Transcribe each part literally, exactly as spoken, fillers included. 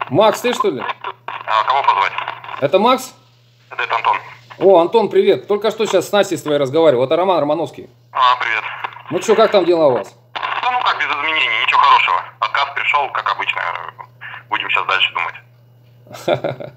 Макс, ты что ли? А, кого позвать? Это Макс? Это, это Антон. О, Антон, привет. Только что сейчас с Настей с твоей разговаривал. Это Роман Романовский. А, привет. Ну что, как там дела у вас? Да ну как, без изменений, ничего хорошего. Отказ пришел, как обычно. Будем сейчас дальше думать.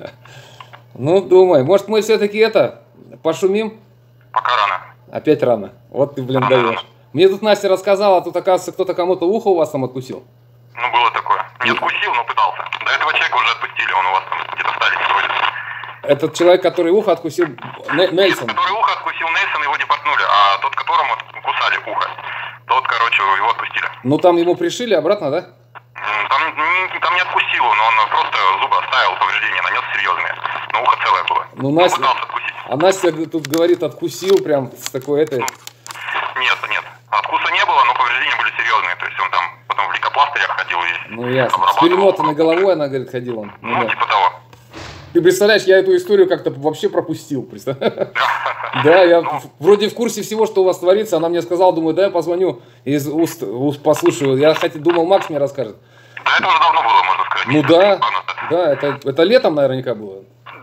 Ну, думай. Может, мы все-таки это, пошумим? Пока рано. Опять рано. Вот ты, блин, даешь. Мне тут Настя рассказала, тут, оказывается, кто-то кому-то ухо у вас там откусил. Ну, было такое. Не откусил, но пытался. До этого человека уже отпустили, он у вас там где-то в Сталине вроде. Этот человек, который ухо откусил, Не- Нельсон. Который ухо откусил Нельсон, его депортнули, а тот, которому кусали ухо, тот, короче, его отпустили. Ну, там ему пришили обратно, да? Там не, там не откусил, но он просто зубы оставил, повреждения нанес серьезные. Но ухо целое было. Ну, Он Настя, пытался откусить. а Настя тут говорит, откусил прям с такой этой... Нет, нет. Откуса не было, но повреждения были серьезные. То есть он там потом в лейкопластырях ходил и Ну, ясно. С обрабатывал. перемотанной головой, она говорит, ходил он. Ну, Ну, да. типа того. Ты представляешь, я эту историю как-то вообще пропустил. представляешь? Да, я вроде в курсе всего, что у вас творится. Она мне сказала, думаю, да, я позвоню из уст, уст послушаю. Я хотел, думал, Макс мне расскажет. Да, это уже давно было, можно сказать. Ну месяца да, три назад. да, это, это летом наверняка было.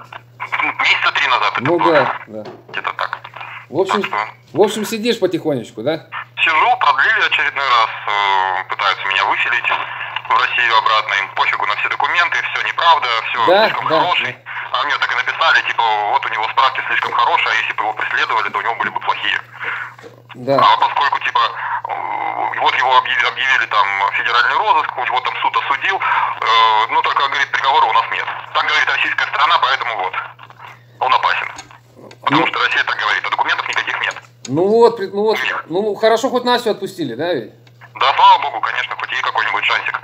Месяца три назад это Ну было. да, да. Где-то так. В общем, Так что в общем, сидишь потихонечку, да? сижу, продлили очередной раз, э, пытаются меня выселить в Россию обратно, им пофигу на все документы, все неправда, все Да, слишком да, хороший. А мне так и написали, типа, вот у него справки слишком хорошие, а если бы его преследовали, то у него были бы плохие. Да. А поскольку, типа, э, вот его объявили, объявили там федеральный розыск, у него там суд осудил, э, ну только, говорит, приговора у нас нет. Так говорит российская сторона, поэтому вот, он опасен. Потому Ну, что Россия так говорит, а документов никаких нет. ну вот, при- ну вот, ну хорошо, хоть Настю отпустили, да ведь? Да, слава богу, конечно, хоть ей какой-нибудь шансик.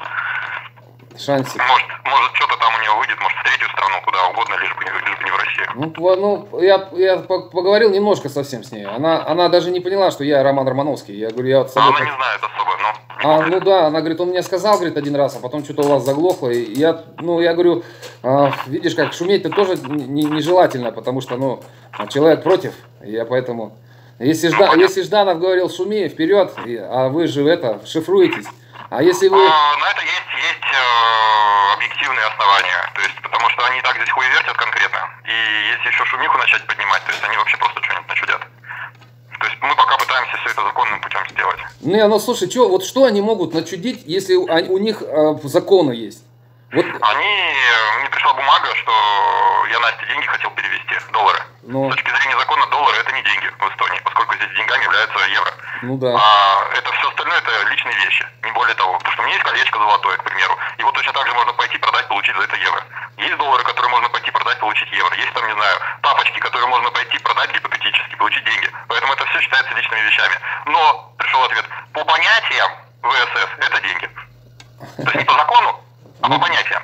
Шансик. Может, может что-то там у нее выйдет, может, в третью страну, куда угодно, лишь бы, лишь бы не в Россию. Ну, по- ну я, я по- поговорил немножко совсем с ней. Она, она даже не поняла, что я Роман Романовский. Я говорю, я вот с А собой... она не знает особо, но... А, ну да, она говорит, он мне сказал, говорит, один раз, а потом что-то у вас заглохло. И я, ну, я говорю, а, видишь, как шуметь-то тоже не- нежелательно, потому что, ну, человек против. И я поэтому... Если, Жда, если Жданов говорил, шумей, вперед, и- а вы же это, шифруетесь. А если вы... А, на это есть, есть э, объективные основания, то есть, потому что они и так здесь хуевертят конкретно. И если еще шумиху начать поднимать, то есть они вообще просто что-нибудь начудят. То есть мы пока пытаемся все это законным путем сделать. Не, ну слушай, чё, вот что они могут начудить, если у, они- у них э, законы есть? Вот, Они, мне пришла бумага, что я Насте деньги хотел перевести, доллары. ну, С точки зрения закона доллары это не деньги в Эстонии, поскольку здесь деньгами являются евро. ну да. А это все остальное это личные вещи, не более того. Потому что у меня есть колечко золотое, к примеру. Его точно так же можно пойти продать, получить за это евро. Есть доллары, которые можно пойти продать, получить евро. Есть там, не знаю, тапочки, которые можно пойти продать гипотетически, получить деньги. Поэтому это все считается личными вещами. Но, пришел ответ, по понятиям ВСС это деньги. То есть не по закону, а по понятиям.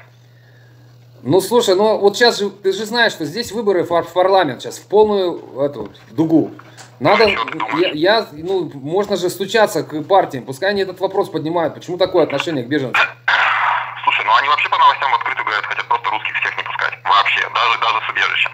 Ну слушай, ну вот сейчас же, ты же знаешь, что здесь выборы в пар- в парламент сейчас, в полную эту, в дугу. Надо, Что ты думаешь? я, я, ну, можно же стучаться к партиям, пускай они этот вопрос поднимают, почему такое отношение к беженцам? Слушай, ну они вообще по новостям в открытую говорят, хотят просто русских всех не пускать. Вообще, даже, даже с убежищем.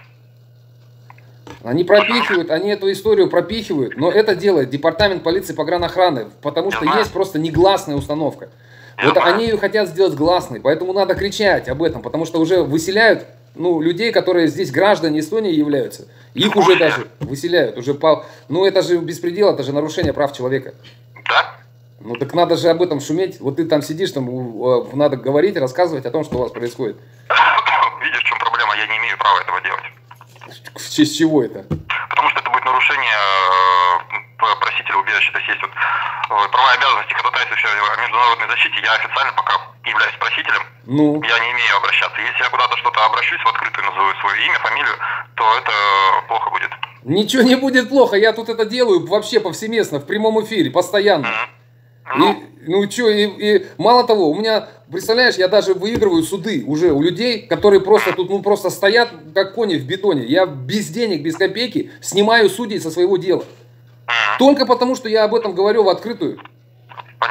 Они пропихивают, они эту историю пропихивают, но это делает департамент полиции погранохраны, потому что Я знаю. есть просто негласная установка. Я Вот знаю. они ее хотят сделать гласной, поэтому надо кричать об этом, потому что уже выселяют, ну, людей, которые здесь граждане Эстонии являются. Их уже даже выселяют, уже по... Ну, это же беспредел, это же нарушение прав человека. Да? Ну, так надо же об этом шуметь. Вот ты там сидишь, там у- э, надо говорить, рассказывать о том, что у вас происходит. Видишь, в чем проблема? Я не имею права этого делать. В честь чего это? Потому что это будет нарушение э, просителя убежища. То есть есть вот э, права и обязанности, ходатайствующие о международной защите. Я официально пока являюсь просителем. Ну, Я не имею обращаться. Если я куда-то что-то обращусь в открытую, назову свое имя, фамилию, то это плохо будет. ничего не будет плохо, я тут это делаю вообще повсеместно, в прямом эфире, постоянно. Ну, И, ну что, и, и мало того, у меня, представляешь, я даже выигрываю суды уже у людей, которые просто тут, ну просто стоят, как кони в бетоне. Я без денег, без копейки снимаю судей со своего дела. м, Только потому, что я об этом говорю в открытую. понятно.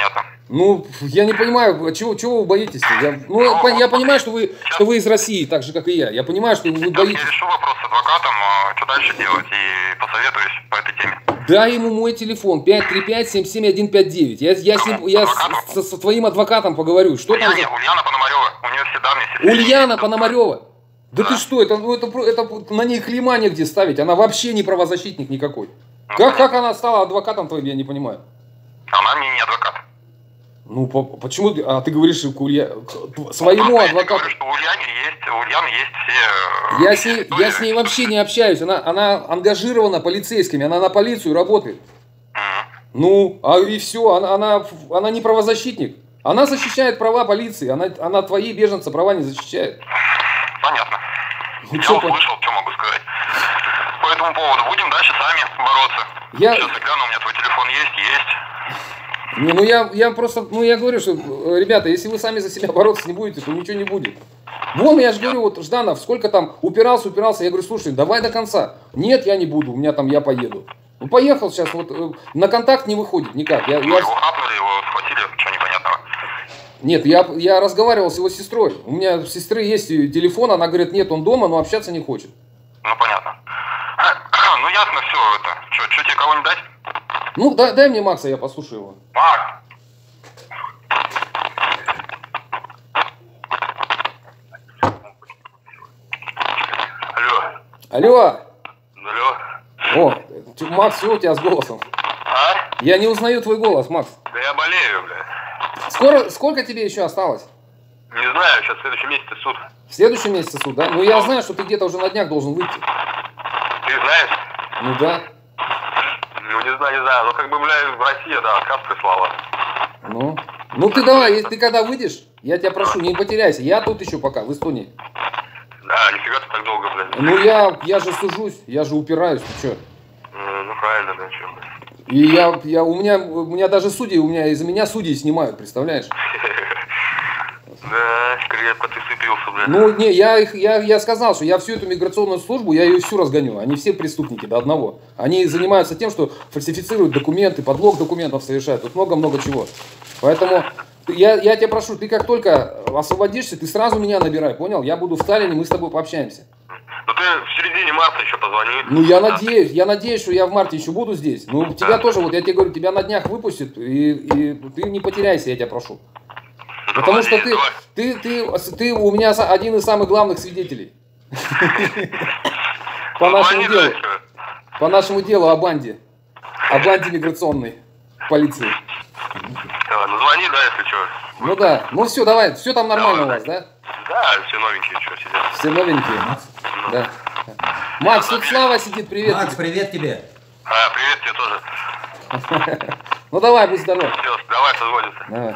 Ну, я не понимаю, чего, чего вы боитесь? Я, ну, я, я понимаю, что вы, что вы из России, так же, как и я. Я понимаю, что вы боитесь. Я решу вопрос с адвокатом, что дальше делать, и посоветуюсь по этой теме. Дай ему мой телефон, пять три пять семь семь один пять девять. Я, я, с, ним, я с, с, с твоим адвокатом поговорю. Что Ульяна, там за... Ульяна Пономарева, у нее все данные. Все Ульяна Пономарева? Да, да ты что, это, это, это, это на ней клейма негде ставить. Она вообще не правозащитник никакой. Ну, как, как она стала адвокатом твоим, я не понимаю. Она мне не адвокат. Ну, по, почему ты, а ты говоришь к Улья... к своему ну, адвокату? Я говорю, что у Ульяны есть, у Ульяны есть все... Я с, ней, я с ней вообще не общаюсь. Она, она ангажирована полицейскими, она на полицию работает. Mm-hmm. Ну, а и все, она, она, она не правозащитник. Она защищает права полиции, она, она твои беженцы права не защищает. Понятно. Ну, я что услышал, по... что могу сказать. По этому поводу будем дальше сами бороться. Я... Сейчас я гляну, у меня твой телефон есть, есть. Не, ну я, я просто, ну я говорю, что, ребята, если вы сами за себя бороться не будете, то ничего не будет. Вон, я же говорю, вот Жданов, сколько там упирался, упирался, я говорю, слушай, давай до конца. Нет, я не буду, у меня там, я поеду. Ну поехал сейчас, вот на контакт не выходит никак. Я, ну, я... Его хапнули, его схватили, чего непонятного. Нет, я, я разговаривал с его сестрой. У меня у сестры есть телефон, она говорит, нет, он дома, но общаться не хочет. Ну понятно. Ну ясно все это. Что, что тебе кого-нибудь дать? Ну, дай, дай мне Макса, я послушаю его. Макс! Алло. Алло. Алло. О, Макс, что у тебя с голосом? А? Я не узнаю твой голос, Макс. Да я болею, бля. Скоро, сколько тебе еще осталось? Не знаю, сейчас в следующем месяце суд. В следующем месяце суд, да? Ну, я знаю, что ты где-то уже на днях должен выйти. Ты знаешь? Ну, да. Ну, не знаю, не знаю. Ну, как бы, бля, в России, да, отказ прислала. Ну, ну ты давай, если ты когда выйдешь, я тебя прошу, не потеряйся. Я тут еще пока, в Эстонии. Да, нифига ты так долго, блядь. Ну, я, я же сужусь, я же упираюсь, ты что? Ну, правильно, да, что, блядь. И я, я, у меня, у меня даже судьи, у меня из-за меня судьи снимают, представляешь? Да, крепко ты сцепился, блядь. Ну, не, я, их, я, я сказал, что я всю эту миграционную службу, я ее всю разгоню. Они все преступники до одного. Они занимаются тем, что фальсифицируют документы, подлог документов совершают. Тут много-много чего. Поэтому я, я тебя прошу, ты как только освободишься, ты сразу меня набирай, понял? Я буду в Таллине, мы с тобой пообщаемся. Ну ты в середине марта еще позвони. Ну я надеюсь, я надеюсь, что я в марте еще буду здесь. Ну тебя тоже, вот я тебе говорю, тебя на днях выпустят, и, и ты не потеряйся, я тебя прошу. Потому что ты, ты, ты, ты у меня один из самых главных свидетелей. По нашему делу. По нашему делу о банде. О банде миграционной полиции. Ну звони, да, если что. Ну да. Ну все, давай. Все там нормально у вас, да? Да, все новенькие, что сидят. Все новенькие. Да. Макс, тут Слава сидит, привет. Макс, привет тебе. А, привет тебе тоже. Ну давай, будь здоров. Все, давай созвонимся. Давай.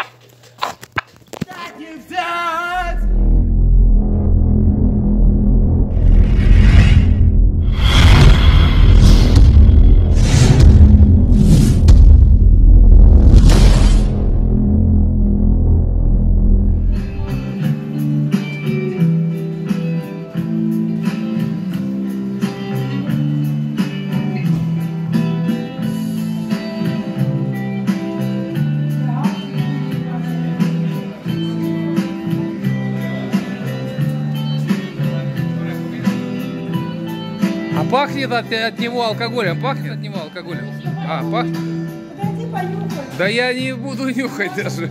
Пахнет от, от него алкоголем, пахнет от него алкоголем. А, пахнет. Подойди, понюхай. Да я не буду нюхать даже.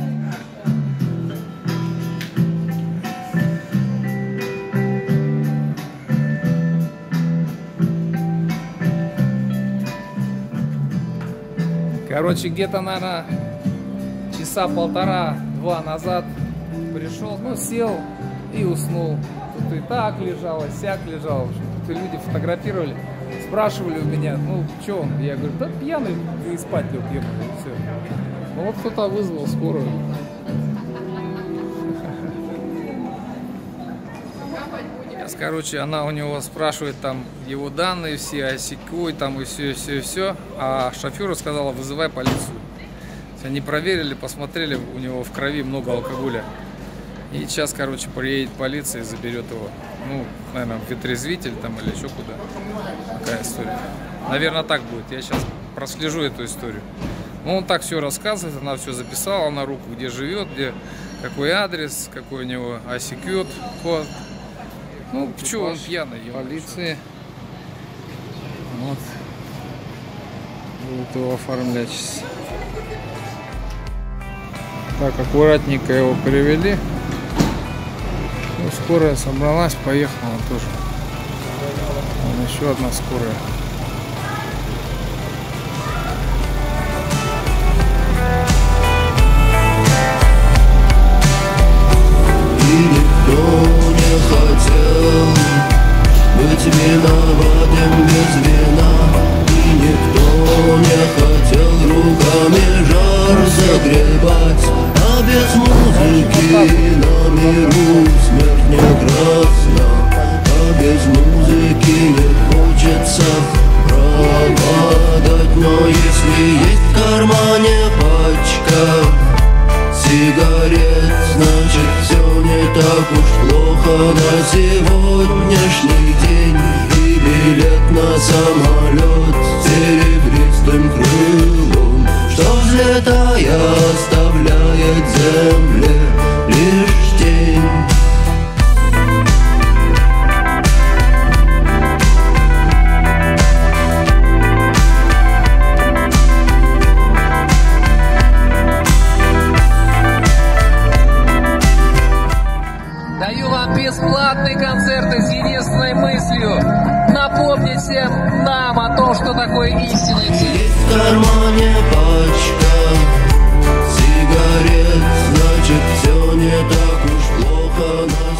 Короче, где-то, наверное, часа полтора-два назад пришел, ну, сел и уснул. Тут и так лежало, сяк лежал. Тут люди фотографировали, спрашивали у меня, ну, что он? Я говорю, да пьяный, и спать лег, ебаный, и все. Ну, вот кто-то вызвал скорую. Сейчас, короче, она у него спрашивает там его данные все, осекой там и все, все, все. А шоферу сказала, вызывай полицию. Они проверили, посмотрели, у него в крови много алкоголя. И сейчас, короче, приедет полиция и заберет его. Ну, наверное, в ветрезвитель там или еще куда. Такая история. Наверное, так будет. Я сейчас прослежу эту историю. Ну, он так все рассказывает, она все записала на руку, где живет, где, какой адрес, какой у него ай си код, код. Ну, что он пьяный, полиции. Вот. Будут его оформлять сейчас. Так, аккуратненько его привели. Ну, скорая собралась, поехала тоже. Вон еще одна скорая. И никто не хотел быть виноватым без вина. И никто не хотел руками жар загребать. А без музыки на миру смерть не красна. А без музыки не хочется пропадать. Но если есть в кармане пачка сигарет, значит все не так уж плохо на сегодняшний день. И билет на самолет с серебристым крылом, что взлетая оставляет земле лишь тень. Даю вам бесплатный концерт с единственной мыслью напомнить всем нам о том, что такое истинный цвет. Есть в кармане пачка сигарет, значит все не так уж плохо на